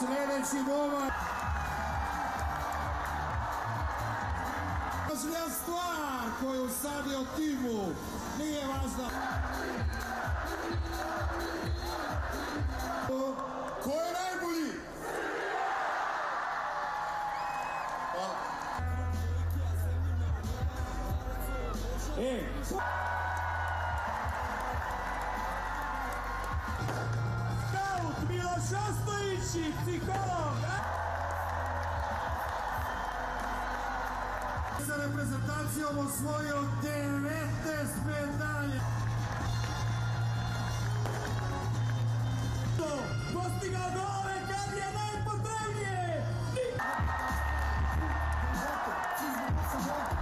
Sljedeći momak. Važnija stvar koju sad je o timu nije važna. Ko je najbolji? Hvala. Scout Miloš Ostojić, psiholog. Sa reprezentacijom osvojio 19 medalja. Postigao golove kad je najpotrebnije.